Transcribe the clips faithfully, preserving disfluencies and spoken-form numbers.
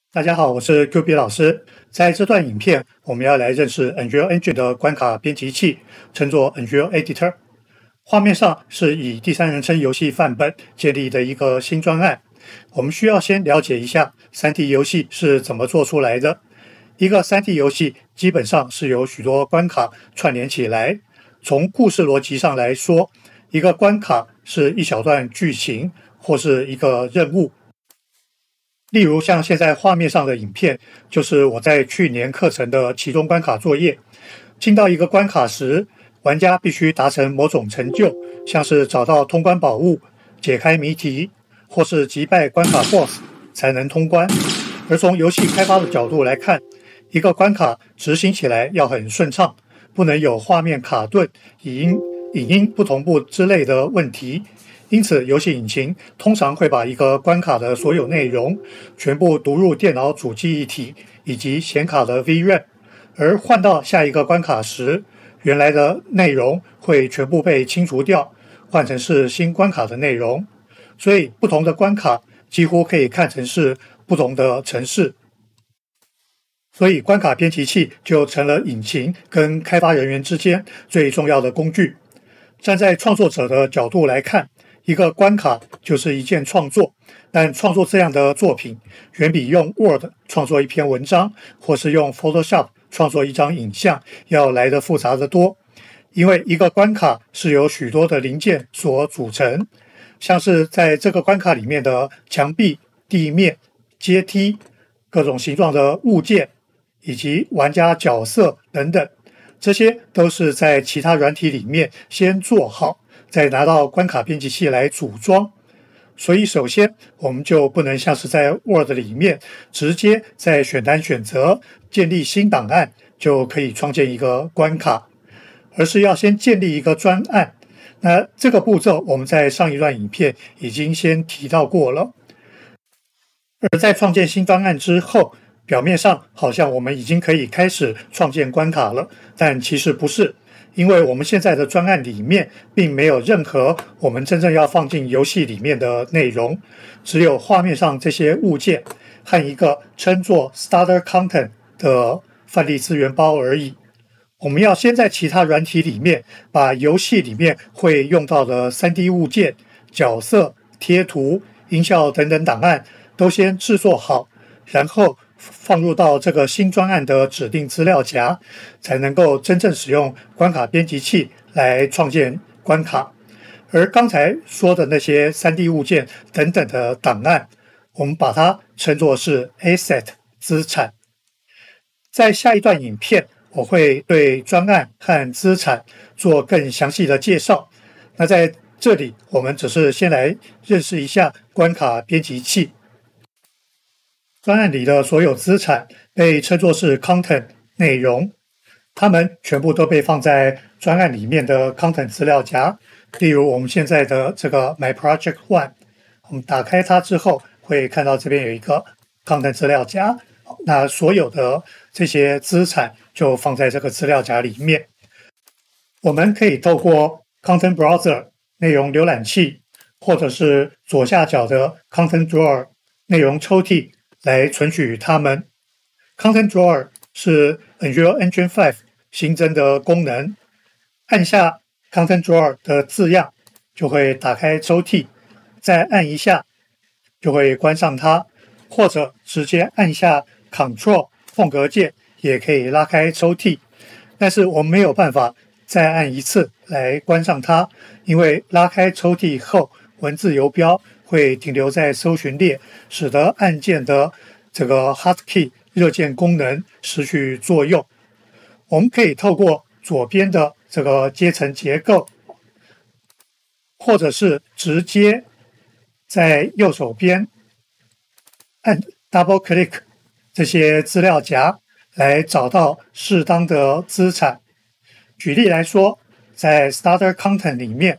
大家好，我是 Q B 老师。在这段影片，我们要来认识 Unreal Engine 的关卡编辑器，称作 Unreal Editor。画面上是以第三人称游戏范本建立的一个新专案。我们需要先了解一下 三 D 游戏是怎么做出来的。一个 三 D 游戏基本上是由许多关卡串联起来。从故事逻辑上来说，一个关卡是一小段剧情或是一个任务。例如像现在画面上的影片，就是我在去年课程的其中关卡作业。进到一个关卡时，玩家必须达成某种成就，像是找到通关宝物、解开谜题，或是击败关卡 B O S S 才能通关。而从游戏开发的角度来看，一个关卡执行起来要很顺畅，不能有画面卡顿、影音、影音不同步之类的问题。因此，游戏引擎通常会把一个关卡的所有内容全部读入电脑主记忆体以及显卡的 V RAM， 而换到下一个关卡时，原来的内容会全部被清除掉，换成是新关卡的内容。所以，不同的关卡几乎可以看成是不同的程式。所以，关卡编辑器就成了引擎跟开发人员之间最重要的工具。站在创作者的角度来看，一个关卡就是一件创作，但创作这样的作品远比用 Word 创作一篇文章，或是用 Photoshop 创作一张影像要来得复杂得多。因为一个关卡是由许多的零件所组成，像是在这个关卡里面的墙壁、地面、阶梯、各种形状的物件，以及玩家角色等等，这些都是在其他软体里面先做好，再拿到关卡编辑器来组装。所以首先我们就不能像是在 Word 里面直接在选单选择建立新档案就可以创建一个关卡，而是要先建立一个专案。那这个步骤我们在上一段影片已经先提到过了。而在创建新专案之后，表面上好像我们已经可以开始创建关卡了，但其实不是，因为我们现在的专案里面并没有任何我们真正要放进游戏里面的内容，只有画面上这些物件和一个称作 Starter Content 的范例资源包而已。我们要先在其他软体里面把游戏里面会用到的 三 D 物件、角色、贴图、音效等等档案都先制作好，然后放入到这个新专案的指定资料夹，才能够真正使用关卡编辑器来创建关卡。而刚才说的那些 三 D 物件等等的档案，我们把它称作是 Asset 资产。在下一段影片，我会对专案和资产做更详细的介绍。那在这里，我们只是先来认识一下关卡编辑器。专案里的所有资产被称作是 content 内容，它们全部都被放在专案里面的 content 资料夹。例如我们现在的这个 My Project One， 我们打开它之后会看到这边有一个 content 资料夹，那所有的这些资产就放在这个资料夹里面。我们可以透过 Content Browser 内容浏览器，或者是左下角的 Content Drawer 内容抽屉来存取它们。Content Drawer 是 Unreal Engine 五新增的功能，按下 Content Drawer 的字样就会打开抽屉，再按一下就会关上它，或者直接按下 Ctrl 空格键也可以拉开抽屉。但是我们没有办法再按一次来关上它，因为拉开抽屉后，文字游标会停留在搜寻列，使得按键的这个 Hotkey 热键功能失去作用。我们可以透过左边的这个阶层结构，或者是直接在右手边按 Double Click 这些资料夹来找到适当的资产。举例来说，在 Starter Content 里面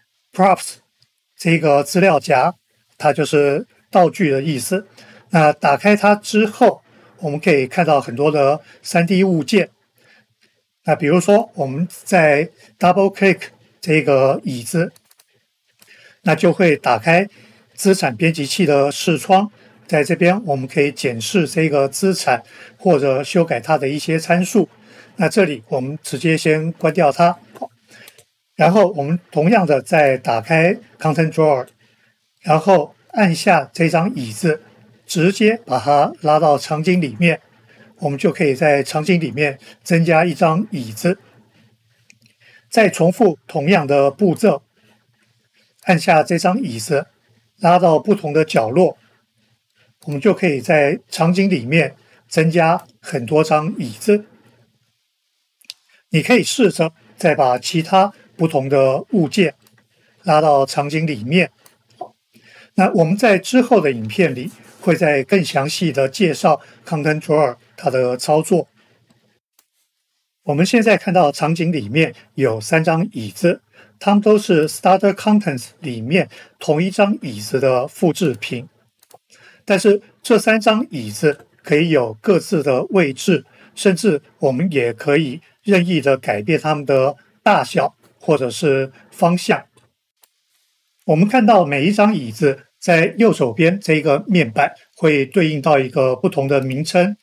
Props 这个资料夹，它就是道具的意思。那打开它之后，我们可以看到很多的 三 D 物件。那比如说我们在 Double Click 这个椅子，那就会打开资产编辑器的视窗， 在这边我们可以检视这个资产或者修改它的一些参数。那这里我们直接先关掉它，然后我们同样的再打开 Content Drawer， 然后按下这张椅子，直接把它拉到场景里面，我们就可以在场景里面增加一张椅子。再重复同样的步骤，按下这张椅子，拉到不同的角落，我们就可以在场景里面增加很多张椅子。你可以试着再把其他不同的物件拉到场景里面。那我们在之后的影片里会再更详细的介绍 Content Drawer 它的操作。我们现在看到场景里面有三张椅子，它们都是 Starter Contents 里面同一张椅子的复制品。但是这三张椅子可以有各自的位置，甚至我们也可以任意的改变它们的大小或者是方向。我们看到每一张椅子在右手边这个面板会对应到一个不同的名称。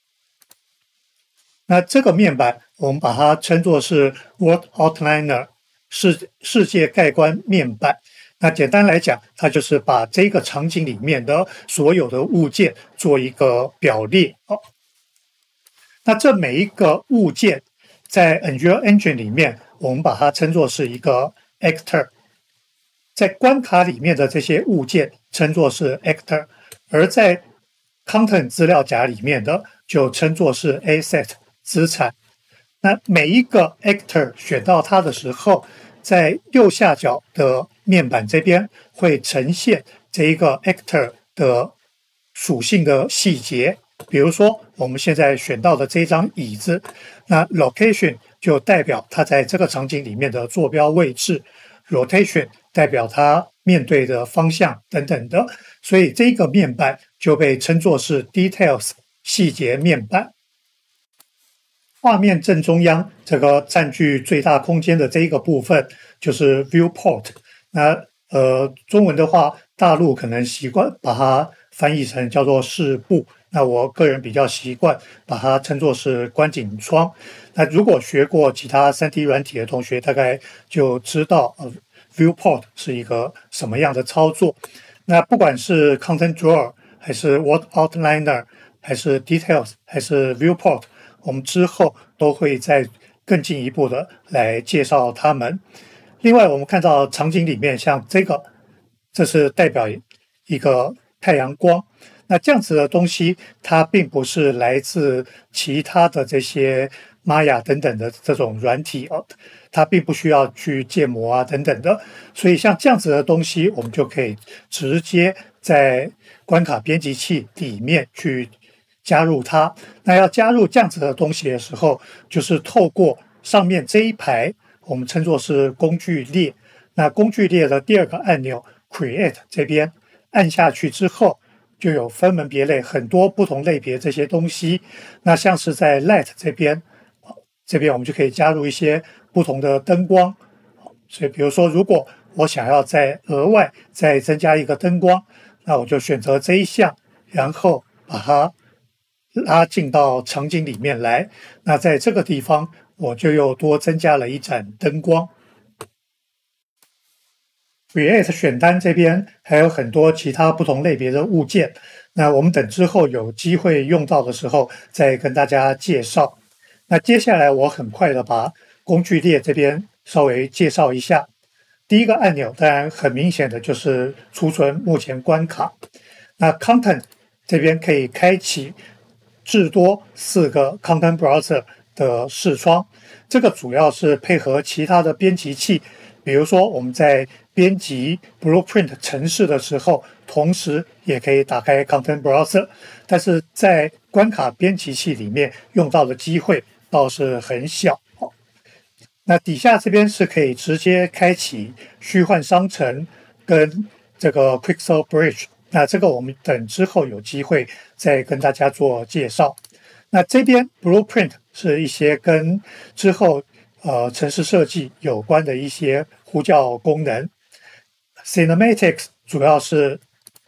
那这个面板我们把它称作是 World Outliner， 世世界概观面板。那简单来讲，它就是把这个场景里面的所有的物件做一个表列。哦，那这每一个物件在 Unreal Engine 里面，我们把它称作是一个 Actor。在关卡里面的这些物件称作是 Actor， 而在 Content 资料夹里面的就称作是 Asset 资产。那每一个 Actor 选到它的时候，在右下角的面板这边会呈现这一个 Actor 的属性的细节。比如说我们现在选到的这张椅子，那 Location 就代表它在这个场景里面的坐标位置， Rotation 代表它面对的方向等等的，所以这个面板就被称作是 Details 细节面板。画面正中央这个占据最大空间的这一个部分就是 Viewport。那呃，中文的话，大陆可能习惯把它翻译成叫做视部，那我个人比较习惯把它称作是观景窗。那如果学过其他 三 D 软体的同学，大概就知道呃 Viewport 是一个什么样的操作。那不管是 Content Drawer 还是 World Outliner 还是 Details 还是 Viewport，我们之后都会再更进一步的来介绍它们。另外，我们看到场景里面像这个，这是代表一个太阳光。那这样子的东西，它并不是来自其他的这些 Maya 等等的这种软体哦，它并不需要去建模啊等等的。所以像这样子的东西，我们就可以直接在关卡编辑器里面去加入它。那要加入这样子的东西的时候，就是透过上面这一排，我们称作是工具列。那工具列的第二个按钮 Create 这边按下去之后，就有分门别类很多不同类别这些东西。那像是在 Light 这边，这边我们就可以加入一些不同的灯光。所以比如说，如果我想要再额外再增加一个灯光，那我就选择这一项，然后把它拉进到场景里面来。那在这个地方我就又多增加了一盏灯光。Create 选单这边还有很多其他不同类别的物件，那我们等之后有机会用到的时候再跟大家介绍。那接下来我很快的把工具列这边稍微介绍一下。第一个按钮当然很明显的就是储存目前关卡。那 Content 这边可以开启至多四个 Content Browser 的视窗，这个主要是配合其他的编辑器，比如说我们在编辑 Blueprint 程式的时候，同时也可以打开 Content Browser， 但是在关卡编辑器里面用到的机会倒是很小。那底下这边是可以直接开启虚幻商城跟这个 Quixel Bridge， 那这个我们等之后有机会再跟大家做介绍。那这边 Blueprint 是一些跟之后呃程式设计有关的一些呼叫功能。Cinematics 主要是一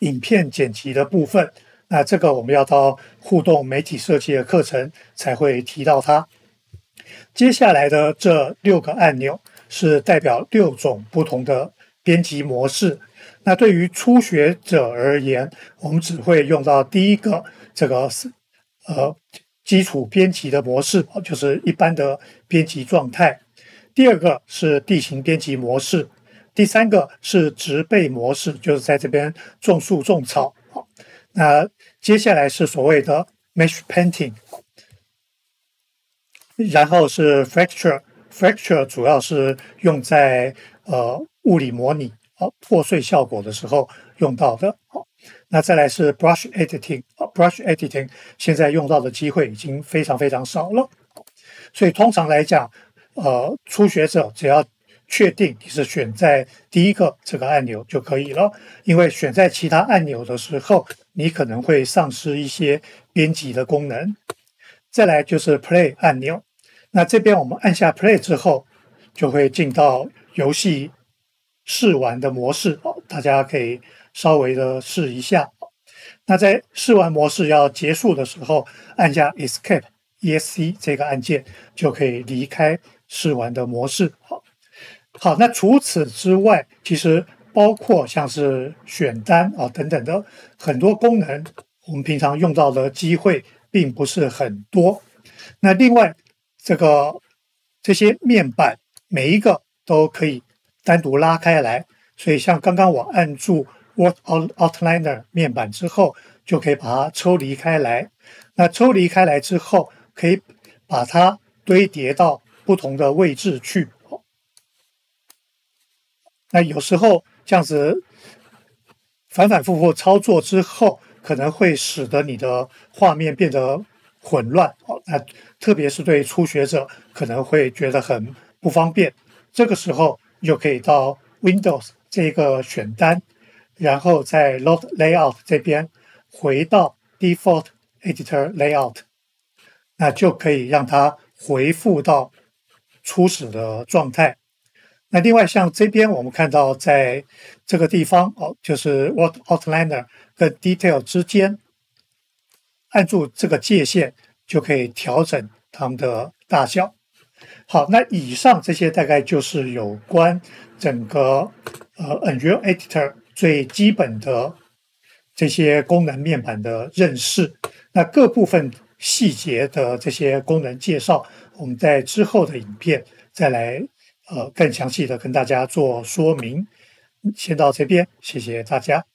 影片剪辑的部分。那这个我们要到互动媒体设计的课程才会提到它。接下来的这六个按钮是代表六种不同的编辑模式。那对于初学者而言，我们只会用到第一个这个呃基础编辑的模式，就是一般的编辑状态。第二个是地形编辑模式。第三个是植被模式，就是在这边种树种草。那接下来是所谓的 mesh painting， 然后是 fracture，fracture 主要是用在呃物理模拟啊破碎效果的时候用到的。那再来是 brush editing，brush editing 现在用到的机会已经非常非常少了。所以通常来讲，呃，初学者只要确定你是选在第一个这个按钮就可以了，因为选在其他按钮的时候，你可能会丧失一些编辑的功能。再来就是 Play 按钮，那这边我们按下 Play 之后，就会进到游戏试玩的模式，大家可以稍微的试一下。那在试玩模式要结束的时候，按下 Escape E S C 这个按键就可以离开试玩的模式。好。好，那除此之外，其实包括像是选单啊等等的很多功能，我们平常用到的机会并不是很多。那另外，这个这些面板每一个都可以单独拉开来，所以像刚刚我按住 Word Outliner 面板之后，就可以把它抽离开来。那抽离开来之后，可以把它堆叠到不同的位置去。那有时候这样子反反复复操作之后，可能会使得你的画面变得混乱。那特别是对初学者可能会觉得很不方便。这个时候就可以到 Windows 这个选单，然后在 Load Layout 这边回到 Default Editor Layout， 那就可以让它恢复到初始的状态。那另外，像这边我们看到，在这个地方哦，就是 Word Outliner 跟 Detail 之间，按住这个界限就可以调整它们的大小。好，那以上这些大概就是有关整个呃 Unreal Editor 最基本的这些功能面板的认识。那各部分细节的这些功能介绍，我们在之后的影片再来。呃，更详细的跟大家做说明，先到这边，谢谢大家。